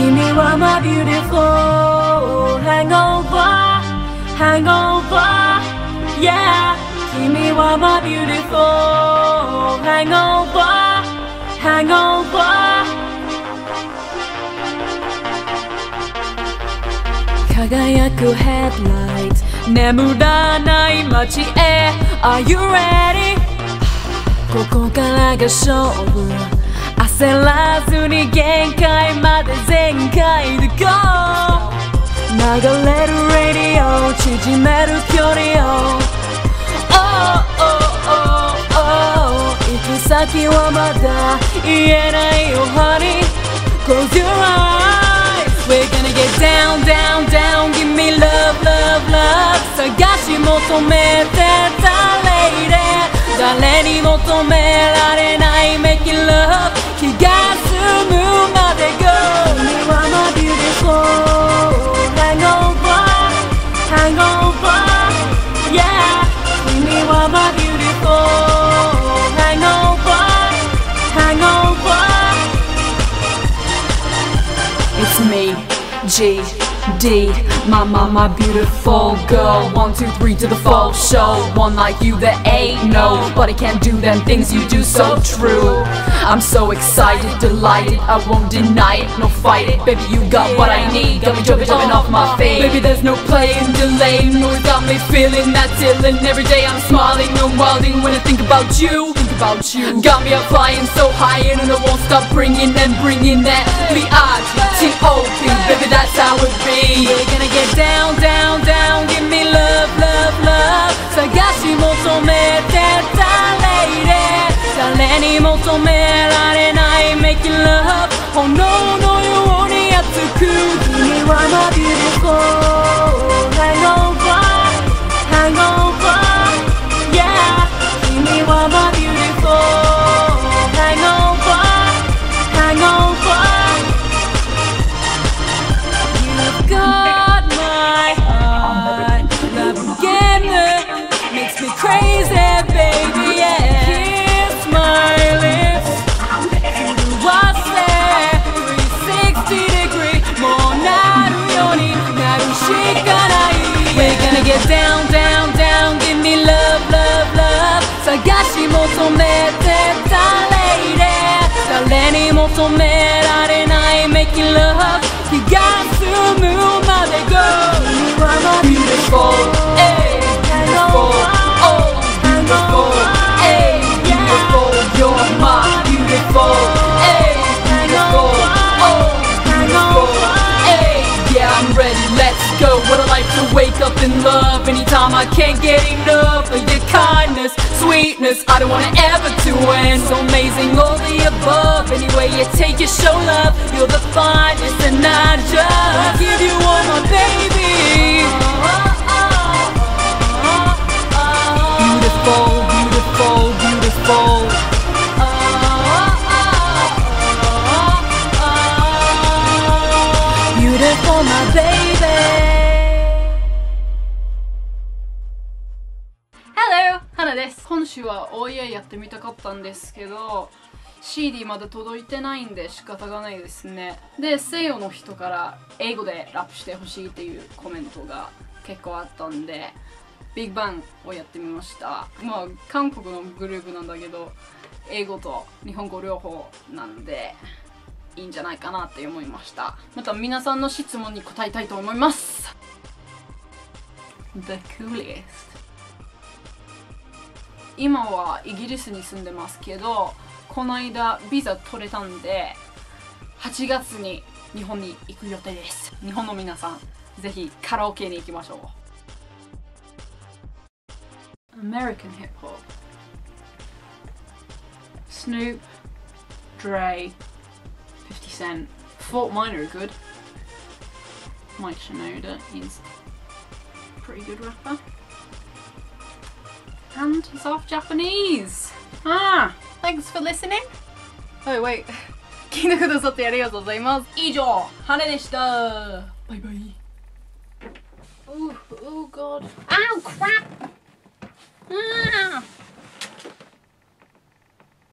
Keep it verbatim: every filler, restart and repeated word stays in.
君はmy beautiful hangover hangover yeah 君はmy beautiful hangover hangover 輝くヘッドライト眠らない街へ Are you ready? ここからが勝負焦らずに限界まで全開で Go 流れる Radio 縮める距離を Oh oh oh oh 行く先はまだ言えないよ Honey Close your eyes We're gonna get down down down Give me love love love 探し求めてた Lady 誰に求められない Making love 気が済むまで Go 君はmy beautiful hangover hangover yeah 君はmy beautiful hangover hangover It's me G D My, my, my beautiful girl One, two, three to the full show One like you there ain't nobody can do them things you do so true I'm so excited, delighted I won't deny it, no fight it Baby you got what I need Got me jumping, jumping off my feet Baby there's no playing, delaying No, it got me feeling that tilling Every day I'm smiling, no wilding When I think about you Think about you Got me up flying so high And I won't stop bringing and bringing that B I G T O P Baby that's how it be We're gonna get down, down, down Give me love, love, love 探し求めてた Lady 誰に求められない Making love 炎のように熱く君はmy beautiful hangover hangover yeah 君はmy beautiful hangover hangover You've got my heart Love again Makes me crazy baby yeah Kiss my lips Do I say three sixty degree もうなるようになるしかない We're gonna get down down down Give me love love love 探し求めてた Lady 誰に求められない Making love 気が済むまで Go You are my beautiful hey beautiful oh beautiful hey beautiful You're my beautiful hey beautiful oh beautiful hey yeah I'm ready let's go What I like to wake up in love Anytime I can't get enough of your kindness sweetness I don't wanna ever to end So amazing all the above Anyway you take it show love You're the finest and I just give you all my baby Beautiful, beautiful, beautiful Beautiful my baby Hello! です。今週は オーイーエー やってみたかったんですけど シーディー まだ届いてないんで仕方がないですね。で、西洋の人から英語でラップしてほしいっていうコメントが結構あったんでビッグバンをやってみました。まあ韓国のグループなんだけど英語と日本語両方なんでいいんじゃないかなって思いました。また皆さんの質問に答えたいと思います。 The coolest今はイギリスに住んでますけどこの間ビザ取れたんではちがつに日本に行く予定です。日本の皆さんぜひカラオケに行きましょう。 American Hip Hop Snoop, Dre, fifty cent Thought mine are good. Mike Shinoda, he's a pretty good rapper and he's half Japanese. Ah, thanks for listening. Oh wait, 聞いてくださってありがとうございます。以上、羽でした。バイバイ。Oh, oh god. Ow, crap! Ah.